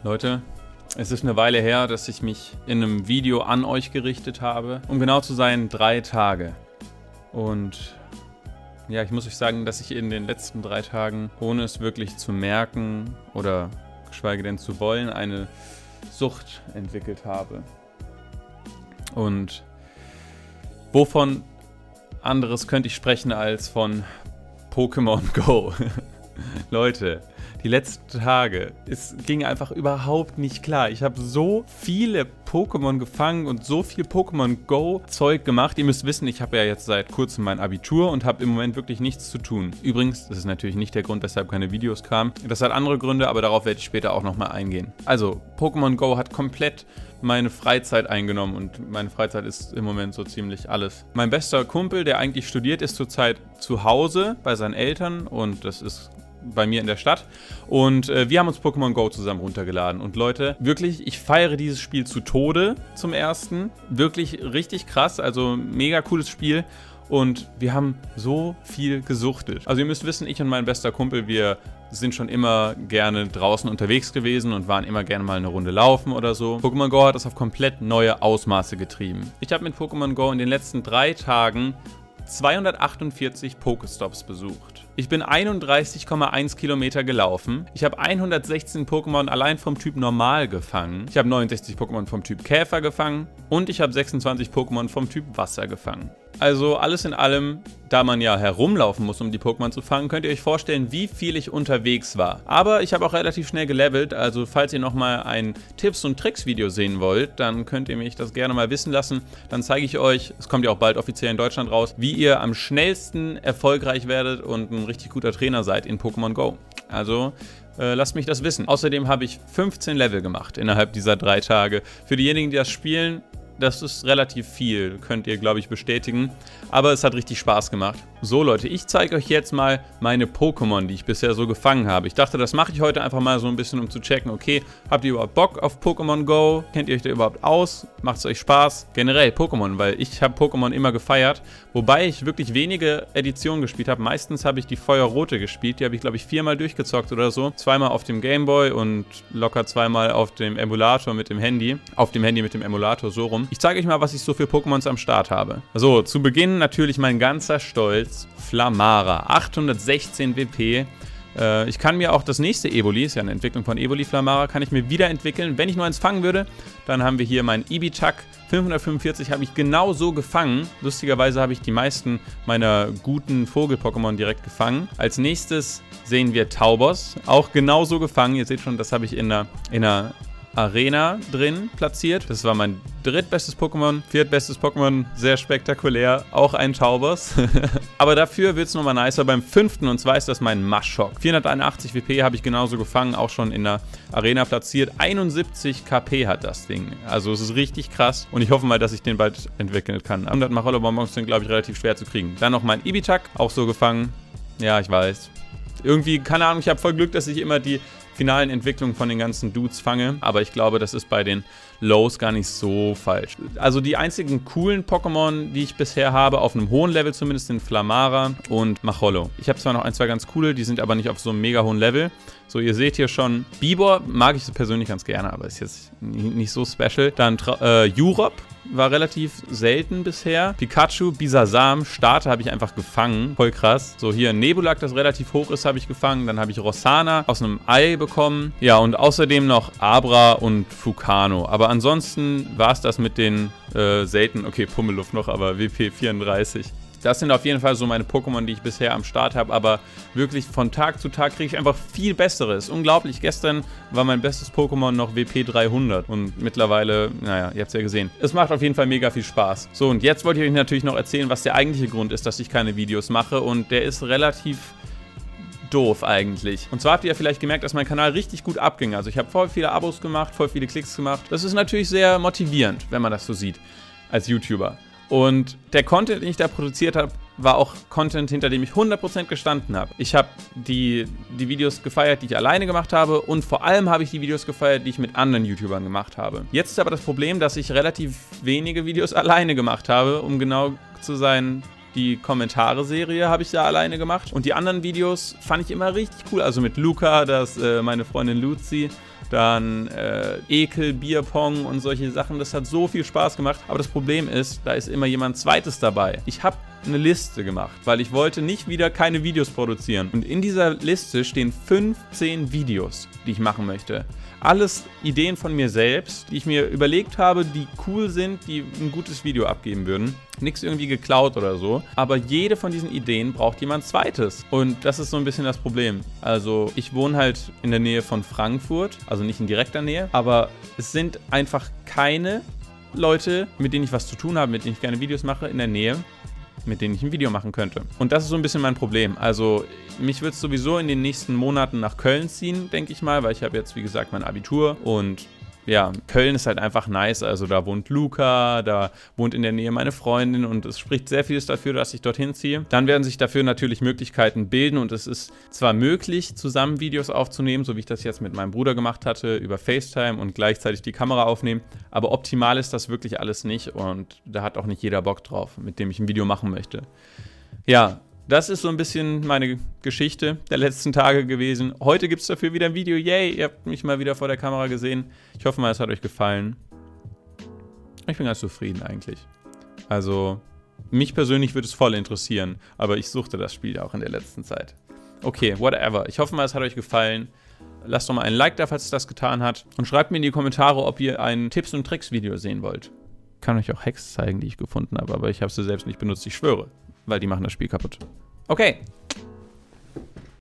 Leute, es ist eine Weile her, dass ich mich in einem Video an euch gerichtet habe. Um genau zu sein, 3 Tage. Und ja, ich muss euch sagen, dass ich in den letzten 3 Tagen, ohne es wirklich zu merken oder geschweige denn zu wollen, eine Sucht entwickelt habe. Und wovon anderes könnte ich sprechen als von Pokémon Go? Leute, die letzten Tage, es ging einfach überhaupt nicht klar. Ich habe so viele Pokémon gefangen und so viel Pokémon Go Zeug gemacht. Ihr müsst wissen, ich habe ja jetzt seit kurzem mein Abitur und habe im Moment wirklich nichts zu tun. Übrigens, das ist natürlich nicht der Grund, weshalb keine Videos kamen. Das hat andere Gründe, aber darauf werde ich später auch nochmal eingehen. Also, Pokémon Go hat komplett meine Freizeit eingenommen und meine Freizeit ist im Moment so ziemlich alles. Mein bester Kumpel, der eigentlich studiert, ist zurzeit zu Hause bei seinen Eltern und das ist bei mir in der Stadt und wir haben uns Pokémon Go zusammen runtergeladen und Leute, wirklich, ich feiere dieses Spiel zu Tode zum ersten, wirklich richtig krass, also mega cooles Spiel und wir haben so viel gesuchtet. Also ihr müsst wissen, ich und mein bester Kumpel, wir sind schon immer gerne draußen unterwegs gewesen und waren immer gerne mal eine Runde laufen oder so. Pokémon Go hat das auf komplett neue Ausmaße getrieben. Ich habe mit Pokémon Go in den letzten 3 Tagen 248 Pokestops besucht. Ich bin 31,1 Kilometer gelaufen. Ich habe 116 Pokémon allein vom Typ Normal gefangen. Ich habe 69 Pokémon vom Typ Käfer gefangen. Und ich habe 26 Pokémon vom Typ Wasser gefangen. Also alles in allem, da man ja herumlaufen muss, um die Pokémon zu fangen, könnt ihr euch vorstellen, wie viel ich unterwegs war. Aber ich habe auch relativ schnell gelevelt, also falls ihr nochmal ein Tipps- und Tricks-Video sehen wollt, dann könnt ihr mich das gerne mal wissen lassen. Dann zeige ich euch, es kommt ja auch bald offiziell in Deutschland raus, wie ihr am schnellsten erfolgreich werdet und ein richtig guter Trainer seid in Pokémon Go. Also lasst mich das wissen. Außerdem habe ich 15 Level gemacht innerhalb dieser 3 Tage. Für diejenigen, die das spielen, das ist relativ viel, könnt ihr, glaube ich, bestätigen. Aber es hat richtig Spaß gemacht. So, Leute, ich zeige euch jetzt mal meine Pokémon, die ich bisher so gefangen habe. Ich dachte, das mache ich heute einfach mal so ein bisschen, um zu checken, okay, habt ihr überhaupt Bock auf Pokémon Go? Kennt ihr euch da überhaupt aus? Macht es euch Spaß? Generell Pokémon, weil ich habe Pokémon immer gefeiert. Wobei ich wirklich wenige Editionen gespielt habe. Meistens habe ich die Feuerrote gespielt. Die habe ich, glaube ich, 4-mal durchgezockt oder so. 2-mal auf dem Gameboy und locker 2-mal auf dem Emulator mit dem Handy. Auf dem Handy mit dem Emulator, so rum. Ich zeige euch mal, was ich so für Pokémons am Start habe. So, zu Beginn natürlich mein ganzer Stolz. Flamara, 816 WP. Ich kann mir auch das nächste Evoli, ist ja eine Entwicklung von Evoli Flamara, kann ich mir wiederentwickeln. Wenn ich nur eins fangen würde, dann haben wir hier meinen Ibitak. 545 habe ich genau so gefangen. Lustigerweise habe ich die meisten meiner guten Vogel-Pokémon direkt gefangen. Als nächstes sehen wir Taubos, auch genauso gefangen. Ihr seht schon, das habe ich in einer Arena drin platziert. Das war mein drittbestes Pokémon, viertbestes Pokémon, sehr spektakulär, auch ein Taubos. Aber dafür wird es nochmal nicer beim 5. und zwar ist das mein Maschok. 481 WP habe ich genauso gefangen, auch schon in der Arena platziert. 71 KP hat das Ding. Also es ist richtig krass und ich hoffe mal, dass ich den bald entwickeln kann. 100 Machollo-Bonbons sind, glaube ich, relativ schwer zu kriegen. Dann noch mein Ibitak, auch so gefangen. Ja, ich weiß. Irgendwie, keine Ahnung, ich habe voll Glück, dass ich immer die finalen Entwicklungen von den ganzen Dudes fange, aber ich glaube, das ist bei den Lows gar nicht so falsch. Also die einzigen coolen Pokémon, die ich bisher habe, auf einem hohen Level zumindest, sind Flamara und Machollo. Ich habe zwar noch 1, 2 ganz coole, die sind aber nicht auf so einem mega hohen Level. So, ihr seht hier schon, Bibor mag ich so persönlich ganz gerne, aber ist jetzt nicht so special. Dann Jurop war relativ selten bisher. Pikachu, Bisasam, Starter habe ich einfach gefangen. Voll krass. So, hier Nebulak, das relativ hoch ist, habe ich gefangen. Dann habe ich Rossana aus einem Ei bekommen. Ja, und außerdem noch Abra und Fukano. Aber ansonsten war es das mit den selten, okay, Pummeluft noch, aber WP 34. Das sind auf jeden Fall so meine Pokémon, die ich bisher am Start habe, aber wirklich von Tag zu Tag kriege ich einfach viel Besseres. Unglaublich, gestern war mein bestes Pokémon noch WP 300 und mittlerweile, naja, ihr habt es ja gesehen. Es macht auf jeden Fall mega viel Spaß. So, und jetzt wollte ich euch natürlich noch erzählen, was der eigentliche Grund ist, dass ich keine Videos mache und der ist relativ doof eigentlich. Und zwar habt ihr ja vielleicht gemerkt, dass mein Kanal richtig gut abging. Also ich habe voll viele Abos gemacht, voll viele Klicks gemacht. Das ist natürlich sehr motivierend, wenn man das so sieht, als YouTuber. Und der Content, den ich da produziert habe, war auch Content, hinter dem ich 100% gestanden habe. Ich habe die Videos gefeiert, die ich alleine gemacht habe und vor allem habe ich die Videos gefeiert, die ich mit anderen YouTubern gemacht habe. Jetzt ist aber das Problem, dass ich relativ wenige Videos alleine gemacht habe, um genau zu sein, Die Kommentare-Serie habe ich da alleine gemacht. Und die anderen Videos fand ich immer richtig cool. Also mit Luca, meine Freundin Luzi. Dann Ekel, Bierpong und solche Sachen. Das hat so viel Spaß gemacht. Aber das Problem ist, da ist immer jemand Zweites dabei. Ich habe eine Liste gemacht, weil ich wollte nicht wieder keine Videos produzieren. Und in dieser Liste stehen 15 Videos, die ich machen möchte. Alles Ideen von mir selbst, die ich mir überlegt habe, die cool sind, die ein gutes Video abgeben würden. Nichts irgendwie geklaut oder so. Aber jede von diesen Ideen braucht jemand Zweites. Und das ist so ein bisschen das Problem. Also ich wohne halt in der Nähe von Frankfurt, also nicht in direkter Nähe. Aber es sind einfach keine Leute, mit denen ich was zu tun habe, mit denen ich gerne Videos mache, in der Nähe, mit denen ich ein Video machen könnte. Und das ist so ein bisschen mein Problem. Also mich wird es sowieso in den nächsten Monaten nach Köln ziehen, denke ich mal, weil ich habe jetzt, wie gesagt, mein Abitur und ja, Köln ist halt einfach nice. Also da wohnt Luca, da wohnt in der Nähe meine Freundin und es spricht sehr vieles dafür, dass ich dorthin ziehe. Dann werden sich dafür natürlich Möglichkeiten bilden und es ist zwar möglich, zusammen Videos aufzunehmen, so wie ich das jetzt mit meinem Bruder gemacht hatte, über FaceTime und gleichzeitig die Kamera aufnehmen, aber optimal ist das wirklich alles nicht und da hat auch nicht jeder Bock drauf, mit dem ich ein Video machen möchte. Ja, das ist so ein bisschen meine Geschichte der letzten Tage gewesen. Heute gibt es dafür wieder ein Video. Yay, ihr habt mich mal wieder vor der Kamera gesehen. Ich hoffe mal, es hat euch gefallen. Ich bin ganz zufrieden eigentlich. Also, mich persönlich würde es voll interessieren. Aber ich suchte das Spiel ja auch in der letzten Zeit. Okay, whatever. Ich hoffe mal, es hat euch gefallen. Lasst doch mal ein Like da, falls es das getan hat. Und schreibt mir in die Kommentare, ob ihr ein Tipps- und Tricks-Video sehen wollt. Ich kann euch auch Hacks zeigen, die ich gefunden habe. Aber ich habe sie selbst nicht benutzt, ich schwöre. Weil die machen das Spiel kaputt. Okay,